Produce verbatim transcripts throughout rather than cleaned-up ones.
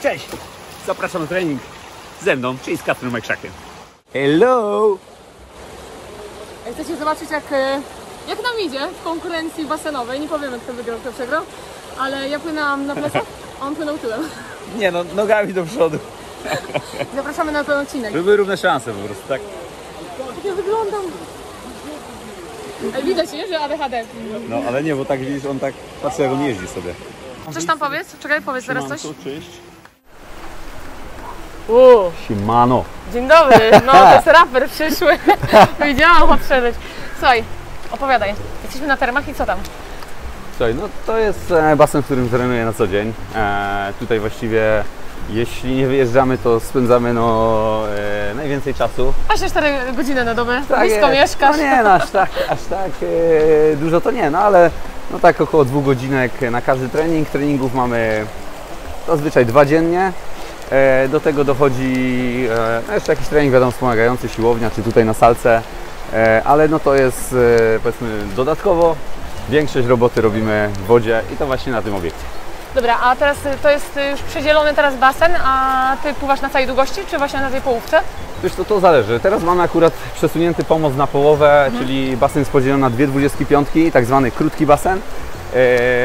Cześć! Zapraszam na trening ze mną, czyli z Kacprem Majczakiem. Hello! Chcecie zobaczyć, jak, jak nam idzie w konkurencji basenowej. Nie powiemy, kto wygrał, kto przegrał, ale ja płynęłam na plecach, a on płynął tyłem. Nie no, nogami do przodu. Zapraszamy na ten odcinek. Były równe szanse po prostu, tak? Jak ja wyglądam. Ej, widać, nie, że A D H D. No ale nie, bo tak widzisz, on tak patrzy, jak on jeździ sobie. Coś tam powiedz? Czekaj, powiedz teraz coś. Cześć. Uuu. Siemano. Dzień dobry, no to jest raper przyszły. Widziałam odszedłeś. Słuchaj, opowiadaj. Jesteśmy na termach i co tam? Słuchaj, no to jest basen, w którym trenuję na co dzień. E, tutaj właściwie, jeśli nie wyjeżdżamy, to spędzamy no, e, najwięcej czasu. dwadzieścia cztery godziny na dobę, Tak blisko jest. mieszkasz. No nie, no aż tak, aż tak e, dużo to nie, no ale no tak około dwóch godzinek na każdy trening. Treningów mamy zazwyczaj dwa dziennie. E, do tego dochodzi e, no jeszcze jakiś trening, wiadomo, wspomagający, siłownia, czy tutaj na salce, e, ale no to jest e, powiedzmy dodatkowo. Większość roboty robimy w wodzie i to właśnie na tym obiekcie. Dobra, a teraz to jest już przedzielony teraz basen, a Ty pływasz na całej długości, czy właśnie na tej połówce? Wiesz, to, to zależy. Teraz mamy akurat przesunięty pomost na połowę, mhm. czyli basen jest podzielony na dwie dwudziestki piątki, tak zwany krótki basen. Eee,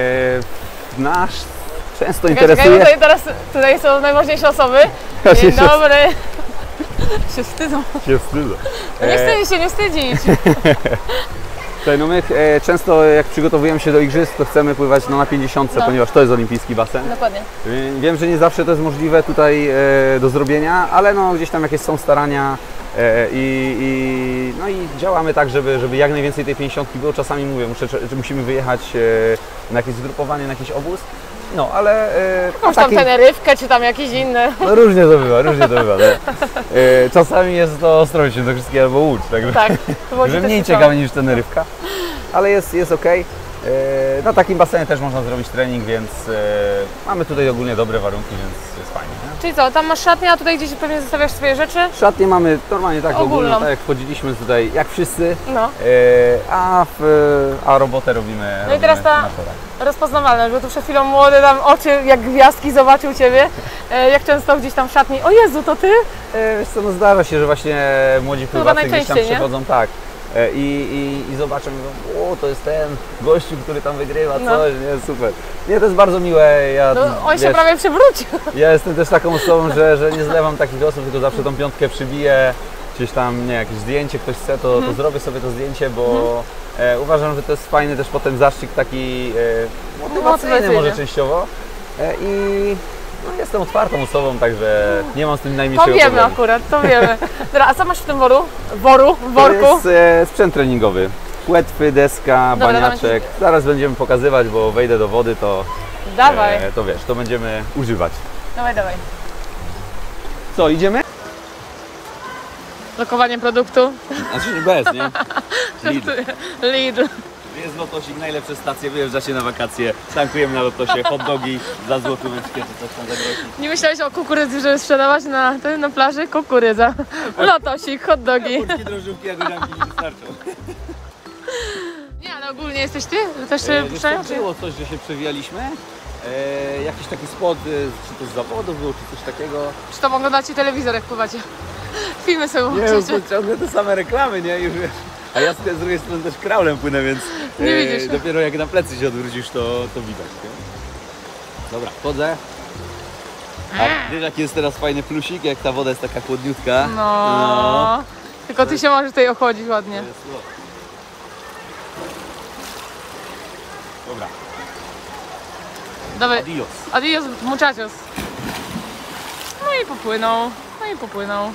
nasz często czekaj, interesuje... czekaj, tutaj, teraz, tutaj są najważniejsze osoby. Ja Dzień się dobry. Się wstydzą. Się wstydzą. No nie wstydź się, nie wstydzić. Słuchaj, no my e, często jak przygotowujemy się do igrzysk, to chcemy pływać no, na pięćdziesiątce, no. ponieważ to jest olimpijski basen. Dokładnie. E, wiem, że nie zawsze to jest możliwe tutaj e, do zrobienia, ale no, gdzieś tam jakieś są starania e, i, i, no, i działamy tak, żeby, żeby jak najwięcej tej pięćdziesiątki było. Czasami mówię, muszę, że musimy wyjechać e, na jakieś zgrupowanie, na jakiś obóz. No, ale... E, Jakąś tam taki... Teneryfkę, czy tam jakieś inne. No różnie to bywa, różnie to bywa. E, czasami jest to Ostrołęka do wszystkiego albo Łódź, także tak, że mniej ciekawe niż Teneryfka, ale jest, jest ok. E, na takim basenie też można zrobić trening, więc e, mamy tutaj ogólnie dobre warunki, więc jest fajnie. Nie? Czyli co, tam masz szatnię, a tutaj gdzieś pewnie zostawiasz swoje rzeczy? Szatnię mamy normalnie tak ogólną, ogólnie, tak jak wchodziliśmy tutaj, jak wszyscy, no. e, a, w, a robotę robimy. No robimy i teraz ta rozpoznawalność, bo tu przed chwilą młody tam oczy jak gwiazdki zobaczył Ciebie. E, jak często gdzieś tam w szatni, o Jezu, to Ty? E, wiesz co, no zdarza się, że właśnie młodzi pływacy gdzieś tam przychodzą, tak. I, i, i zobaczę, mówią, o, to jest ten gościu, który tam wygrywa, no. coś, nie, super. Nie, to jest bardzo miłe. Ja, no, on wiesz, się prawie przewrócił. Ja jestem też taką osobą, że, że nie zlewam takich osób, tylko zawsze tą piątkę przybiję, gdzieś tam, nie, jakieś zdjęcie ktoś chce, to, mhm. to zrobię sobie to zdjęcie, bo mhm. e, uważam, że to jest fajny też potem zastrzyk taki e, motywacyjny może częściowo. E, i no, jestem otwartą osobą, także nie mam z tym najmniejszego problemu. To wiemy akurat, to wiemy. Dobra, a co masz w tym woru? Woru? Worku? To jest e, sprzęt treningowy. Płetwy, deska, Dobra, baniaczek. Zaraz będziemy pokazywać, bo wejdę do wody, to, dawaj. E, to wiesz, to będziemy używać. Dawaj, dawaj. Co, idziemy? Lokowanie produktu. Znaczy bez, nie? Lidl. Lidl. Jest Lotosik, najlepsze stacje, wyjeżdżacie na wakacje, tankujemy na Lotosie, hot dogi za złotóweczkę czy coś tam za groszy. Nie myślałeś o kukurydzy, żeby sprzedawać na, na plaży? Kukurydza. Lotosik, hot dogi. Polskie drożdżówki, jagodzianki nie wystarczą. Nie, ale ogólnie jesteś Ty? Też się e, puszczają? Było coś, że się przewijaliśmy. E, jakiś taki spot, czy to z zawodów było, czy coś takiego. Czy to oglądacie telewizor, jak pływacie? Filmy sobie Nie, łączycie. bo ciągle te same reklamy, nie? Już wiesz. A ja z drugiej strony też kraulem płynę, więc nie e, widzisz. dopiero jak na plecy się odwrócisz, to, to widać. Nie? Dobra, wchodzę. A wiesz, jaki jest teraz fajny plusik, jak ta woda jest taka chłodniutka. No, no. Tylko Ty się możesz tutaj ochłodzić ładnie. Dobra. Dawaj. Adios. Adios, muchachos. No i popłynął, no i popłynął.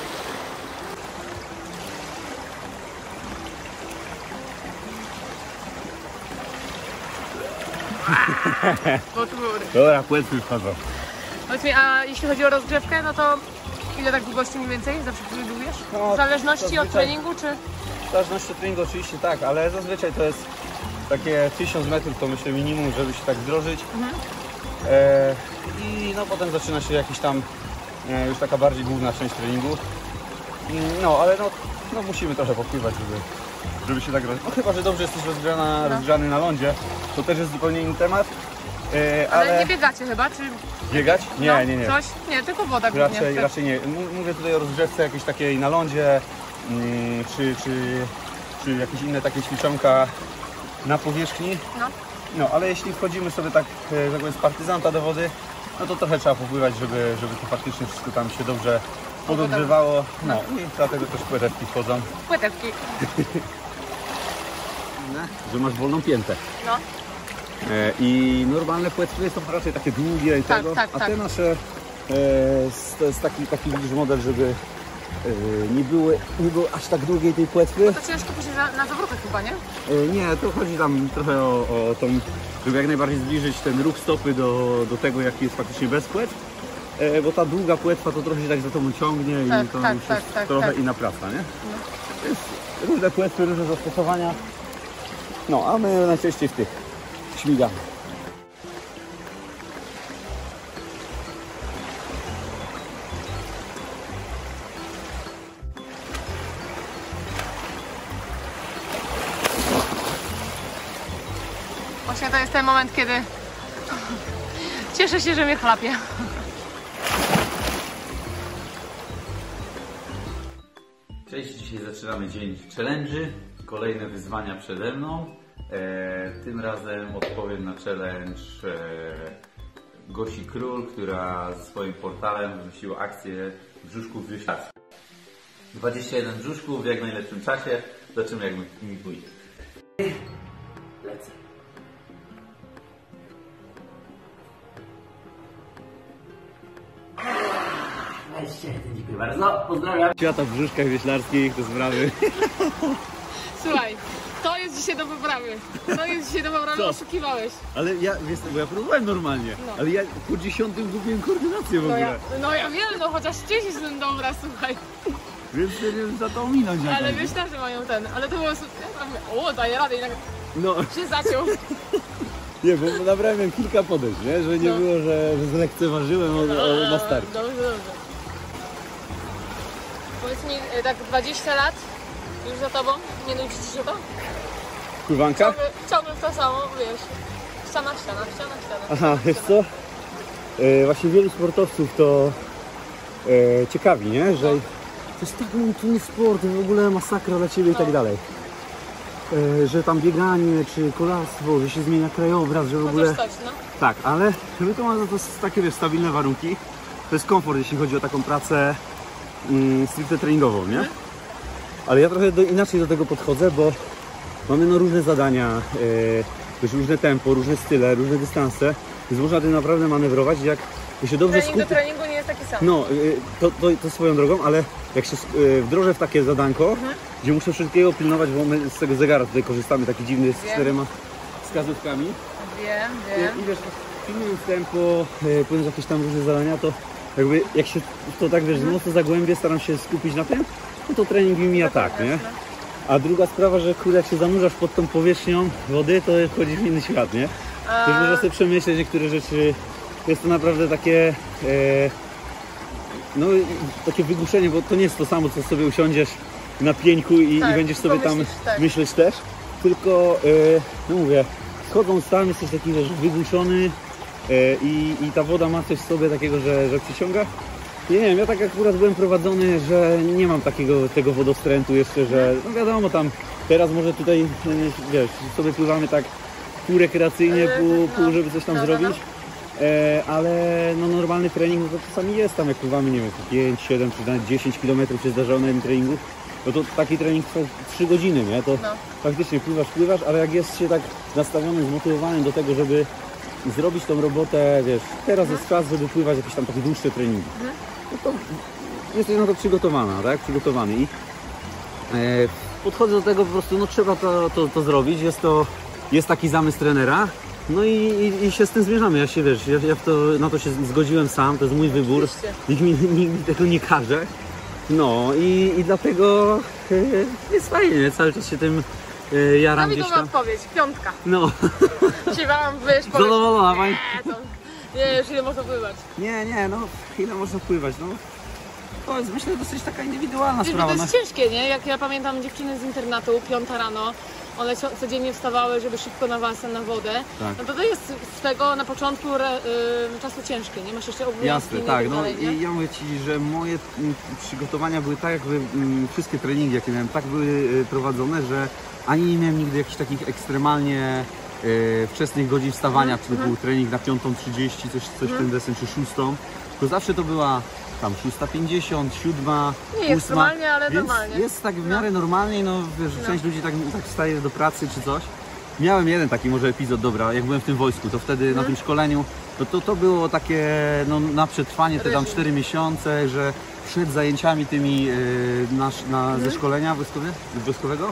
Dobra, płetwy wchodzą. Powiedz mi, a jeśli chodzi o rozgrzewkę, no to ile tak długości mniej więcej zawsze przewidujesz? No, w zależności zazwyczaj... od treningu, czy? W zależności od treningu oczywiście tak, ale zazwyczaj to jest takie tysiąc metrów, to myślę minimum, żeby się tak wdrożyć. Mhm. E, I no potem zaczyna się jakiś tam e, już taka bardziej główna część treningu. No, ale no, no musimy trochę popływać, żeby, żeby się tak... No chyba, że dobrze jesteś rozgrzana, no. rozgrzany na lądzie, to też jest zupełnie inny temat. E, Ale, ale nie biegacie chyba, czy biegać? Nie, no, nie, nie. coś? Nie, tylko woda głównie. Raczej, raczej nie. M- Mówię tutaj o rozgrzewce jakiejś takiej na lądzie, mm, czy, czy, czy jakieś inne takie ćwiczonka na powierzchni. No. No, ale jeśli wchodzimy sobie tak, e, że tak powiem, z partyzanta do wody, no to trochę trzeba popływać, żeby, żeby to faktycznie wszystko tam się dobrze podogrzewało. No i dlatego też płetewki wchodzą. Płytewki. Że masz wolną piętę. No. E, I normalne płetwy są raczej takie długie i Tak, tego, tak, a tak. te nasze e, s- to jest taki, taki widzisz model, żeby e, nie, były, nie było aż tak długiej tej płetwy. To ciężko później na, na zawrotach chyba, nie? E, nie, to chodzi tam trochę o, o tą, żeby jak najbardziej zbliżyć ten ruch stopy do, do tego, jaki jest faktycznie bez płetw. E, bo ta długa płetwa to trochę się tak za tobą ciągnie Tak, i to tak, już tak, jest tak, trochę tak. inna praca, nie? Jest różne płetwy, różne zastosowania. No, a my najczęściej w tych śmigamy. Właśnie to jest ten moment, kiedy cieszę się, że mnie chlapie. Cześć, dzisiaj zaczynamy dzień challenge'y. Kolejne wyzwania przede mną. E, tym razem odpowiem na challenge e, Gosi Król, która ze swoim portalem wymyśliła akcję brzuszków wysiadki. dwadzieścia jeden brzuszków w jak najlepszym czasie. Zobaczymy, jak mi, mi pójdzie. Lecę. dwadzieścia jeden, dziękuję bardzo. Pozdrawiam. Świata w brzuszkach wioślarskich, te sprawy. Słuchaj, to jest dzisiaj do wyprawy. To jest dzisiaj do wyprawy, Co? oszukiwałeś. Ale ja, wiesz, bo ja próbowałem normalnie, No. ale ja po dziesiątym gubiłem koordynację w No ogóle. ja, no ja wiem, no chociaż ty jest ten dobra, słuchaj. Więc nie wiem, za to ominąć jakoś. Ale myślę, że mają ten, ale to było... su- ja tam mówię, o, daję radę i tak No, się zaciął. nie, bo naprawdę miałem kilka podejść, nie? Że nie No. było, że, że zlekceważyłem o, o, na start. Dobrze, dobrze. Powiedz mi, e, tak dwadzieścia lat już za tobą, nie nudzi ci się to? Pływanka? Ciągle, ciągle to samo, wiesz, ściana, ściana, ściana, ściana. Aha, wiesz co? E, właśnie wielu sportowców to e, ciekawi, nie? Że to jest tak monotonny sport, w ogóle masakra dla ciebie i tak dalej. E, że tam bieganie czy kolarstwo, że się zmienia krajobraz, że w ogóle... Chociaż coś, no. Tak, ale my to mamy to jest takie, wiesz, stabilne warunki. To jest komfort, jeśli chodzi o taką pracę mm, stricte treningową, nie? Ale ja trochę do, inaczej do tego podchodzę, bo mamy no różne zadania, yy, wiesz, różne tempo, różne style, różne dystanse. Więc można tym naprawdę manewrować, jak się dobrze Trening do skupi... treningu nie jest taki sam. No, yy, to, to, to swoją drogą, ale jak się yy, wdrożę w takie zadanko, Mhm. gdzie muszę wszystkiego pilnować, bo my z tego zegara tutaj korzystamy, taki dziwny z Wiem. czterema wskazówkami. Wiem, I, wiem. I wiesz, pilnując tempo, e, płynąc jakieś tam różne zadania, to jakby jak się w to tak wiesz, mocno zagłębię, staram się skupić na tym, no to trening mi mija tak, nie? A druga sprawa, że kurde, jak się zanurzasz pod tą powierzchnią wody, to wchodzisz w inny świat, nie? A, Też można sobie przemyśleć niektóre rzeczy, jest to naprawdę takie, e, no takie wygłuszenie, bo to nie jest to samo, co sobie usiądziesz na pieńku i, Tak, i będziesz sobie tam pomyślisz, tak. myśleć też, tylko, e, no mówię, wchodząc tam jesteś taki, wiesz, wygłuszony e, i, i ta woda ma coś w sobie takiego, że, że przyciąga. Nie wiem, ja tak akurat byłem prowadzony, że nie mam takiego tego wodostrętu jeszcze, że no wiadomo tam, teraz może tutaj, e, wiesz, sobie pływamy tak pół rekreacyjnie, E, pół, no. pół żeby coś tam No, no, zrobić. E, ale no normalny trening, no to czasami jest tam, jak pływamy, nie wiem, pięć, siedem czy nawet dziesięć kilometrów się zdarzało na jednym treningu, no to taki trening trwa trzy godziny, nie? To No. faktycznie pływasz, pływasz, ale jak jest się tak nastawionym, zmotywowanym do tego, żeby zrobić tą robotę, wiesz, teraz jest czas, żeby pływać jakieś tam takie dłuższe treningi, no to jesteś na to przygotowana, tak? Przygotowany i e, podchodzę do tego po prostu, no trzeba to, to, to zrobić, jest to, jest taki zamysł trenera. No i, i, i się z tym zmierzamy, ja się wiesz, ja, ja w to, na to się zgodziłem sam, to jest mój wybór, Oczywiście. nikt mi, nikt mi tego nie każe. No i, i dlatego e, jest fajnie, nie? Cały czas się tym e, jaram gdzieś Prawidłowa tam. odpowiedź, piątka. No, Się wam, wiesz, powiedz, zadowolona pani? nie, to, nie, już ile można pływać. Nie, nie, no ile można pływać, no. To jest myślę dosyć taka indywidualna Wiesz, bo sprawa. to No. jest ciężkie, nie? Jak ja pamiętam dziewczyny z internatu, piąta rano, one co- codziennie wstawały, żeby szybko na basen, na wodę. Tak. No to to jest swego na początku re, y, czasu ciężkie, nie? Masz jeszcze obowiązki. Jasne, i tak. No dalej, nie? i ja mówię Ci, że moje mm, przygotowania były tak, jakby mm, wszystkie treningi, jakie miałem, tak były y, prowadzone, że ani nie miałem nigdy jakichś takich ekstremalnie y, wczesnych godzin wstawania, Mhm, typu trening na piątą trzydzieści, coś, coś w ten desen, czy szóstą, tylko zawsze to była tam szósta pięćdziesiąt, siódma, Nie ósma. ekstremalnie, ale Więc normalnie. jest tak w miarę normalnie, no wiesz, część ludzi tak, tak wstaje do pracy czy coś. Miałem jeden taki może epizod, dobra, jak byłem w tym wojsku, to wtedy Mhm. na tym szkoleniu, to, to, to było takie no, na przetrwanie te tam Reżim. cztery miesiące, że przed zajęciami tymi yy, na, na, Mhm. ze szkolenia wojskowe, wojskowego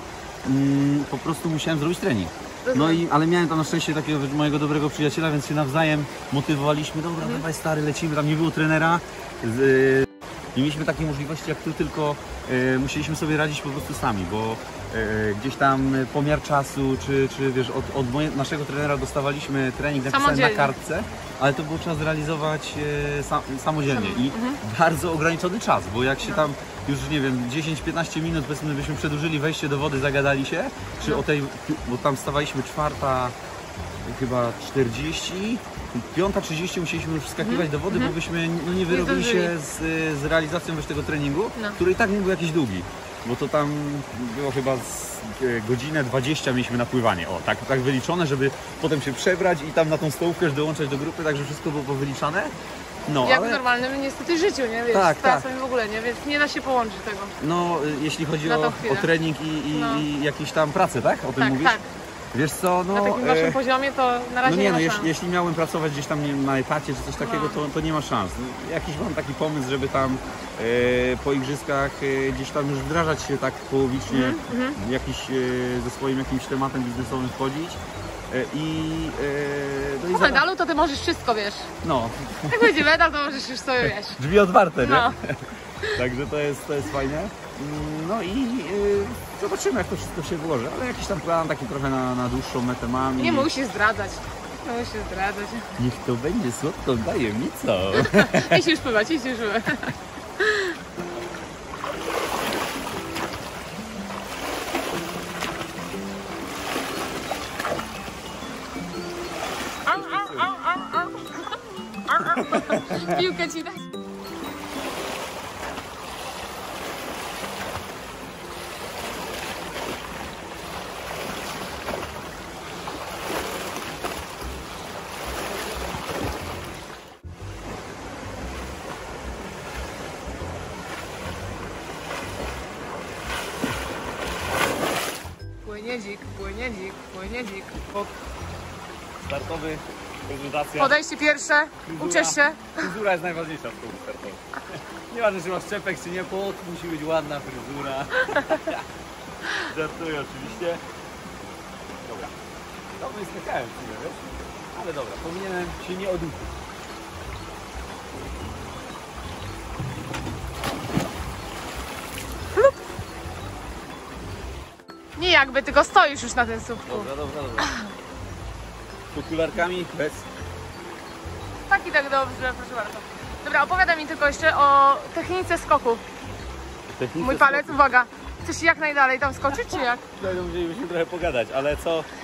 mm, po prostu musiałem zrobić trening. No i, ale miałem tam na szczęście takiego mojego dobrego przyjaciela, więc się nawzajem motywowaliśmy, dobra, Mhm. dawaj stary, lecimy, tam nie było trenera. Z, yy, nie mieliśmy takiej możliwości jak tu, tylko e, musieliśmy sobie radzić po prostu sami, bo e, gdzieś tam pomiar czasu, czy, czy wiesz, od, od moje, naszego trenera dostawaliśmy trening napisany na Samodzielnie. kartce, ale to było trzeba zrealizować e, sam, samodzielnie i bardzo ograniczony czas, bo jak się tam już, nie wiem, dziesięć piętnaście minut, powiedzmy, byśmy przedłużyli wejście do wody, zagadali się, czy o tej, bo tam stawaliśmy czwarta, chyba czterdzieści, piąta trzydzieści musieliśmy już wskakiwać do wody, bo byśmy no, nie wyrobili zdążyli. się z, z realizacją wiesz, tego treningu, No. który i tak nie był jakiś długi, bo to tam było chyba z e, godzinę dwadzieścia mieliśmy na pływanie, o, tak, tak wyliczone, żeby potem się przebrać i tam na tą stołówkę już dołączać do grupy, także wszystko było powyliczane. No, Jak w ale normalnym niestety życiu, nie? Wiesz, Tak, z pracą i w ogóle, nie? Więc nie da się połączyć tego. no, y, jeśli chodzi Na tą o, chwilę. o trening i, i, No. i jakieś tam pracę, tak? O tym Tak, mówisz? tak. Wiesz co, no... Na takim e, waszym poziomie to na razie No nie, nie no ma jeśli, szans. jeśli miałem pracować gdzieś tam nie, na etacie czy coś takiego, No. to, to nie ma szans. No, jakiś mam taki pomysł, żeby tam e, po igrzyskach e, gdzieś tam już wdrażać się tak połowicznie, Mhm, jakiś e, ze swoim jakimś tematem biznesowym wchodzić. E, I, e, no i Po zada- medalu to ty możesz wszystko, wiesz. No, Jak będzie medal, to możesz już sobie, wiesz. drzwi otwarte, nie? No. Także to jest, to jest fajne. Mm, No i e, zobaczymy, jak to wszystko się włoży, ale jakiś tam plan taki trochę na, na dłuższą metę mam. Nie i musisz zdradzać. Nie musisz zdradzać. niech to będzie słodką tajemnicą. Idź już pływać, idź już pływać. Au, au, au, au, au. Au, au. Piłkę ci dać. Płynie dzik, płynie dzik, płynie dzik. Po- Startowy, prezentacja. Podejście pierwsze, uciesz się. Fryzura jest najważniejsza w kółku startowym. Nieważne, czy masz czepek, czy nie, pot, musi być ładna fryzura. Żartuję oczywiście. Dobra. Dawno nie skakałem w sumie, wiesz? Ale dobra, powinienem się nie oduczyć. Nie jakby, tylko stoisz już na tym słupku. Dobra, dobra, dobra. Z okularkami bez. Tak i tak dobrze, proszę bardzo. Dobra, opowiadaj mi tylko jeszcze o technice skoku. Technice Mój palec, uwaga. Chcesz jak najdalej tam skoczyć, czy jak? Tutaj musielibyśmy trochę pogadać, ale co? E,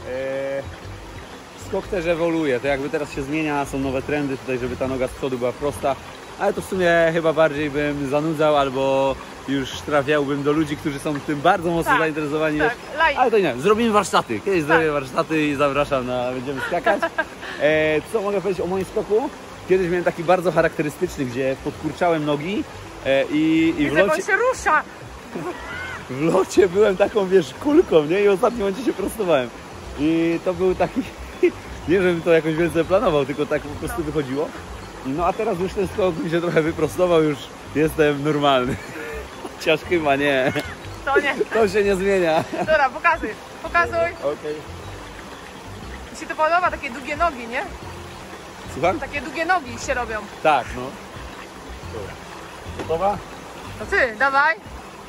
skok też ewoluuje, to jakby teraz się zmienia, są nowe trendy tutaj, żeby ta noga z przodu była prosta, ale to w sumie chyba bardziej bym zanudzał albo już trafiałbym do ludzi, którzy są tym bardzo mocno Tak, zainteresowani. tak, wiesz? laik. Ale to nie, zrobimy warsztaty, kiedyś Tak. zrobię warsztaty i zapraszam na, będziemy skakać. E, co mogę powiedzieć o moim skoku? Kiedyś miałem taki bardzo charakterystyczny, gdzie podkurczałem nogi e, i, i w Widzę, bo locie... on się rusza. W locie byłem taką, wiesz, kulką, nie? I w ostatnim momencie się prostowałem. I to był taki, nie żebym to jakoś więcej planował, tylko tak po prostu wychodziło. No a teraz już ten skok mi się trochę wyprostował, już jestem normalny. Chociaż chyba nie. To nie. To się nie zmienia. Dobra, pokazuj. Pokazuj. Okej. Mi się to podoba, takie długie nogi, nie? Słucham? Takie długie nogi się robią. Tak, no. Dobra. Gotowa? To ty, dawaj.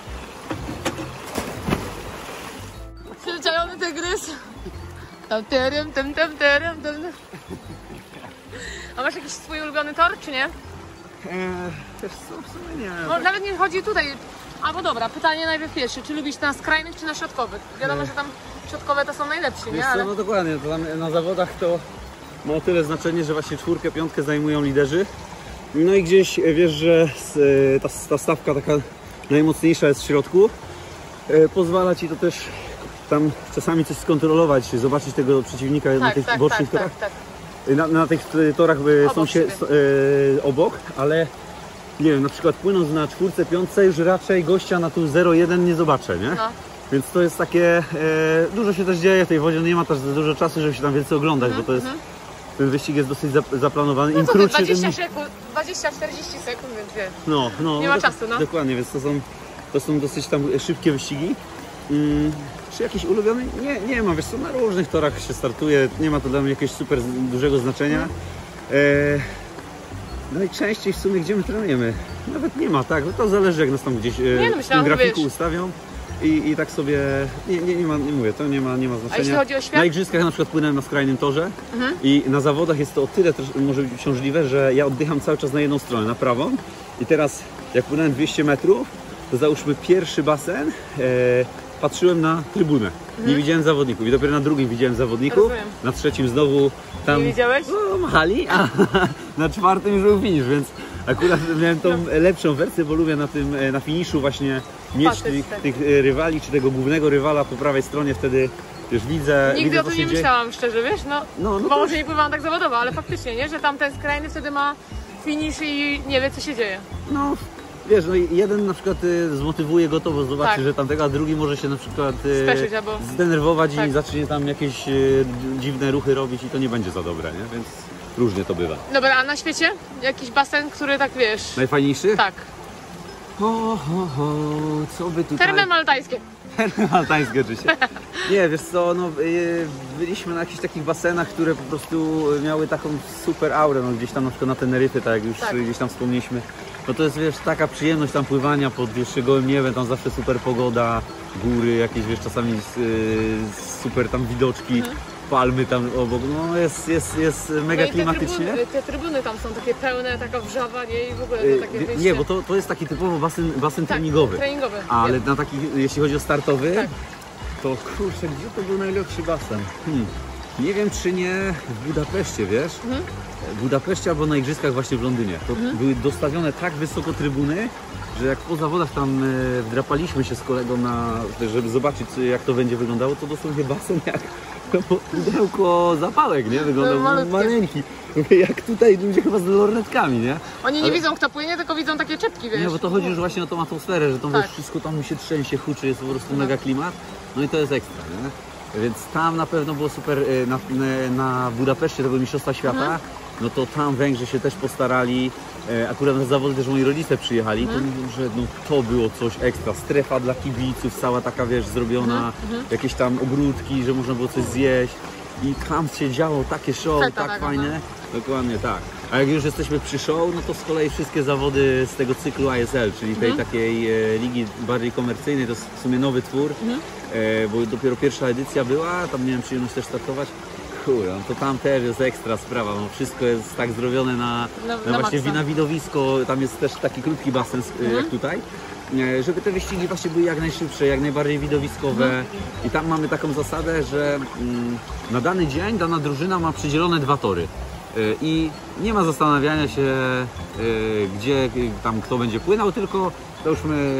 Przyczajony tygrys. Tam, terem, tem, tem, terem, tem. A masz jakiś swój ulubiony tor, czy nie? Eee, wiesz co, w sumie nie. No, nawet nie chodzi tutaj. Albo dobra, pytanie najpierw pierwsze, czy lubisz na skrajnych, czy na środkowych? Wiadomo, że tam środkowe to są najlepsi, Wiesz nie? co, Ale... no dokładnie, to tam na zawodach to ma o tyle znaczenie, że właśnie czwórkę, piątkę zajmują liderzy. No i gdzieś wiesz, że ta, ta stawka taka najmocniejsza jest w środku. Pozwala ci to też tam czasami coś skontrolować, zobaczyć tego przeciwnika tak, na tych tak, bocznych tak, torach. tak, tak. Na, na tych torach Obok są się siebie. e, obok, ale nie wiem, na przykład płynąc na czwórce, piątce już raczej gościa na tu zero jeden nie zobaczę, nie? No. Więc to jest takie, e, dużo się też dzieje w tej wodzie, nie ma też za dużo czasu, żeby się tam więcej oglądać, Mhm, bo to jest, ten wyścig jest dosyć zap- zaplanowany. Im No to krótszy, dwadzieścia tym... sekund, dwadzieścia czterdzieści sekund, więc wiesz. No, no, Nie ma dok- czasu, no. Dokładnie, więc to są, to są dosyć tam szybkie wyścigi. Mm, czy jakiś ulubiony? Nie, nie ma, wiesz co, na różnych torach się startuje, nie ma to dla mnie jakiegoś super dużego znaczenia. Mhm. E, najczęściej w sumie gdzie my trenujemy? Nawet nie ma, tak, to zależy jak nas tam gdzieś e, Nie, no w tym myślałam, grafiku wiesz. ustawią. I, I tak sobie, nie, nie, nie ma, nie mówię, to nie ma, nie ma znaczenia. jeśli chodzi o świat? Na igrzyskach na przykład płynąłem na skrajnym torze Mhm. i na zawodach jest to o tyle też może być uciążliwe, że ja oddycham cały czas na jedną stronę, na prawą. I teraz jak płynąłem dwieście metrów, to załóżmy pierwszy basen, e, patrzyłem na trybunę. Nie widziałem zawodników i dopiero na drugim widziałem zawodników, Rozumiem. na trzecim znowu tam Nie widziałeś? no, machali, a na czwartym już był finish, więc akurat miałem tą lepszą wersję, bo lubię na tym, na finiszu właśnie mieć Patrzeć, tych, tak. tych rywali, czy tego głównego rywala po prawej stronie, wtedy już widzę, Nigdy widzę o co tym się nie dzieje. myślałam, szczerze, wiesz, no, No, no bo to- może nie pływałam tak zawodowo, ale faktycznie, nie, że tam ten skrajny wtedy ma finish i nie wie, co się dzieje. No, wiesz, no i jeden na przykład y, zmotywuje go to, bo zobaczy, Tak. że tamtego, a drugi może się na przykład y, Spieszyć albo- zdenerwować Tak. i zacznie tam jakieś y, dziwne ruchy robić i to nie będzie za dobre, nie? Więc różnie to bywa. Dobra, a na świecie? Jakiś basen, który tak, wiesz, Najfajniejszy? tak. Ho, ho, ho, co by tutaj... Termy maltajskie. Maltańskie oczywiście. Nie, wiesz co, no, y, byliśmy na jakichś takich basenach, które po prostu miały taką super aurę, no gdzieś tam na przykład na Teneryfie, tak jak już Tak. gdzieś tam wspomnieliśmy. No to jest, wiesz, taka przyjemność tam pływania pod jeszcze gołym niebem, tam zawsze super pogoda, góry, jakieś, wiesz, czasami y, super tam widoczki, palmy tam obok, no jest, jest, jest mega Mhm. No i te klimatycznie. trybuny, te trybuny tam są takie pełne, taka wrzawa, nie? I w ogóle Y, to takie wyjście. Nie, bo to, to jest taki typowo basen, basen tak, treningowy. treningowy. Ale na taki, jeśli chodzi o startowy, Tak. to kurczę, gdzie to był najlepszy basen? Hmm. Nie wiem, czy nie w Budapeszcie, wiesz? Mhm. W Budapeszcie albo na igrzyskach właśnie w Londynie. To były dostawione tak wysoko trybuny, że jak po zawodach tam e, wdrapaliśmy się z kolegą na, żeby zobaczyć jak to będzie wyglądało, to dosłownie basen jak pudełko zapałek, nie? Wyglądał No, malutkie. maleńki. Mówię, jak tutaj ludzie chyba z lornetkami, nie? Oni nie Ale- widzą, kto płynie, tylko widzą takie czepki, wiesz. Nie, bo to chodzi już właśnie o tą atmosferę, że tam Tak. wiesz, wszystko tam się trzęsie, huczy, jest po prostu No. mega klimat. No i to jest ekstra, nie? Więc tam na pewno było super, y, na, na- na Budapeszcie tego Mistrzostwa Świata, Mhm. no to tam Węgrzy się też postarali. E, Akurat na zawody też moi rodzice przyjechali, Mhm. to mówią, że no, to było coś ekstra. Strefa dla kibiców, cała taka, wiesz, zrobiona, Mhm, jakieś tam ogródki, że można było coś zjeść. I tam się działo takie show, Feta tak taka, fajne. Dokładnie tak. A jak już jesteśmy przy show, no to z kolei wszystkie zawody z tego cyklu I S L, czyli tej Mhm. takiej e, ligi bardziej komercyjnej, to jest w sumie nowy twór, Mhm. e, bo dopiero pierwsza edycja była, tam miałem przyjemność też startować. Kurde, no to tam też jest ekstra sprawa, no wszystko jest tak zrobione na, Na- na, na właśnie maksa. na widowisko, tam jest też taki krótki basen e, Mhm. jak tutaj. e, Żeby te wyścigi właśnie były jak najszybsze, jak najbardziej widowiskowe. Mhm. I tam mamy taką zasadę, że mm, na dany dzień dana drużyna ma przydzielone dwa tory. Y, I nie ma zastanawiania się, y, gdzie y, tam kto będzie płynął, tylko załóżmy y,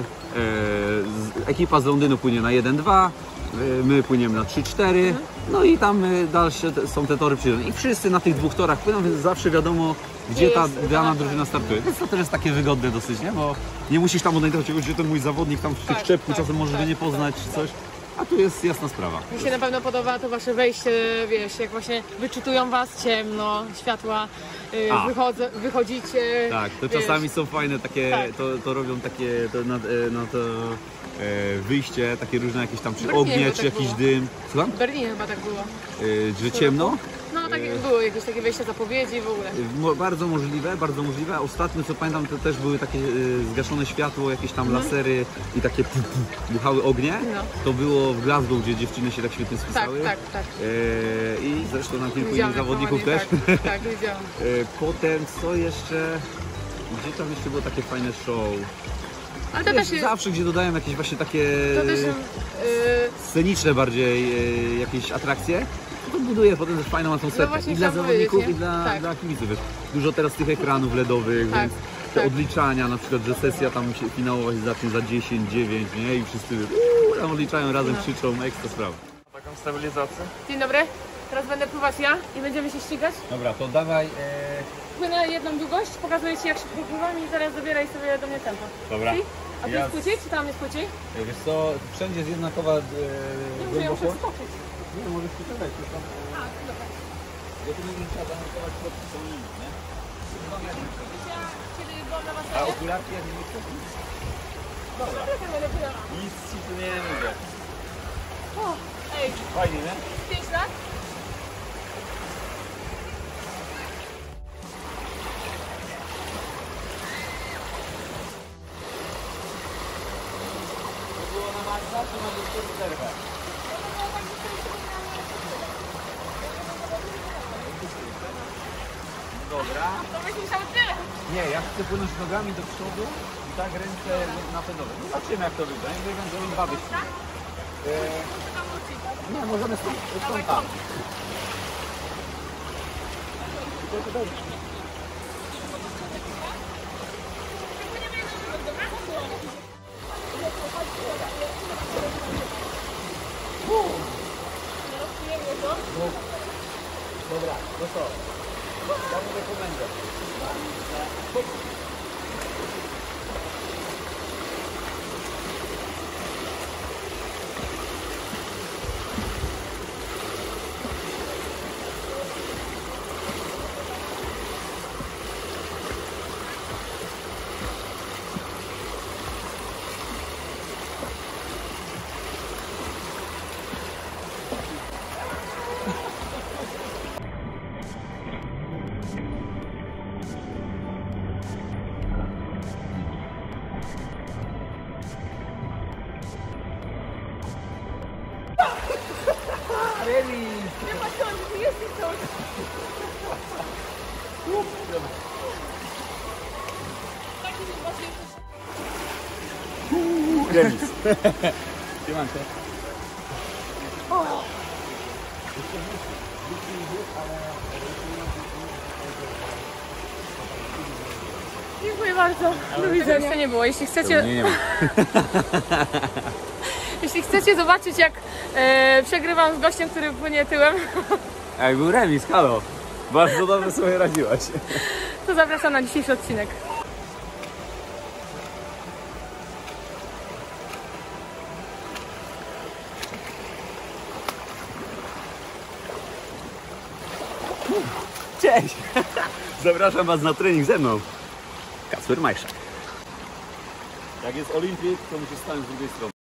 z- ekipa z Londynu płynie na jeden dwa, y, my płyniemy na trzy cztery, no i tam y, dalsze te, są te tory przydzielone. I wszyscy na tych dwóch torach płyną, więc zawsze wiadomo, gdzie ta jest dana tak, drużyna tak. startuje. Więc to też jest takie wygodne dosyć, nie? Bo nie musisz tam odnajdować, gdzie ten mój zawodnik tam w tych Tak, czepku, tak, czasem możesz tak, go nie tak, poznać czy coś. A tu jest jasna sprawa. Mi się na pewno podoba to wasze wejście, wiesz, jak właśnie wyczytują was ciemno, światła, yy, A. wychodzę, wychodzicie. Tak, to wiesz, czasami są fajne takie, Tak. to, to robią takie to na, e, na to e, wyjście, takie różne jakieś tam czy Berlinie ognie, chyba czy tak jakiś było. dym. Słucham? W Berlinie chyba tak było. E, że ciemno? No tak E, było, jakieś takie wejście zapowiedzi w ogóle. Mo, bardzo możliwe, bardzo możliwe. A ostatnio co pamiętam to też były takie e, zgaszone światło, jakieś tam lasery i takie pu, pu, buchały ognie. Mhm. No. To było w Glasgow, gdzie dziewczyny się tak świetnie Tak, spisały. tak, tak. E, I zresztą na kilku Widziałam, innych jak zawodników ładnie, też. Tak, tak, widziałam. E, Potem co jeszcze? Gdzie tam jeszcze było takie fajne show? Ale to Wiesz, też jest... zawsze, gdzie dodają jakieś właśnie takie To też... Yy, sceniczne bardziej e, jakieś atrakcje, to buduje potem też fajną atmosferę No właśnie i dla chciałam zawodników, powiedzieć, i dla, nie? Tak. dla kibiców. Wiesz, dużo teraz tych ekranów ledowych, Tak, więc te tak. odliczania, na przykład, że sesja tam się finałowa się zacznie za dziesięć, dziewięć, nie? I wszyscy uuu, tam odliczają razem, No. krzyczą, ekstra sprawa. Taką stabilizację. Dzień dobry. Teraz będę pływać ja i będziemy się ścigać. Dobra, to dawaj... E... Płynę jedną długość, pokazuję Ci jak szybko pływam i zaraz zabieraj sobie do mnie tempo. Dobra. Okej? A tu Ja- jest płyciej, czy tam jest płyciej? Wiesz co, wszędzie jest jednakowa e, Nie mówię, ja muszę głębokość. wskoczyć. Nie, możesz przyciągać, tylko... A, dobra. Ja tu nie trzeba zanotować kropki, są inne, nie? Ja kiedy byłam na A basenie, okularki jak nie chcesz? dobra, to będę pływała. Nic ci tu nie mówię. O, ej, Fajnie, nie? pięć lat? To było na maksa, czy na dużą zerwę? Dobra. To byś musiał tyle. Nie, ja chcę płynąć nogami do przodu i tak ręce napędowe. No zobaczymy jak to wyjdzie. Nie wiem, że bawy się. E, nie, możemy stąd. Dawaj, stąd. kom. Dobra, no co? Ja mówię komendę. Nie ma ciąży, tu jest i ciąż. Taki mi właśnie Remis. Siemanko. Dziękuję bardzo. Do widzenia. nie było. Jeśli chcecie, Nie, nie ma. jeśli chcecie zobaczyć jak e, przegrywam z gościem, który płynie tyłem, Ej, był remis, halo. Bardzo dobrze sobie radziłaś. to zapraszam na dzisiejszy odcinek. Cześć! Zapraszam Was na trening ze mną. Kacper Majszak. Jak jest Olimpik, to musisz stanąć z drugiej strony.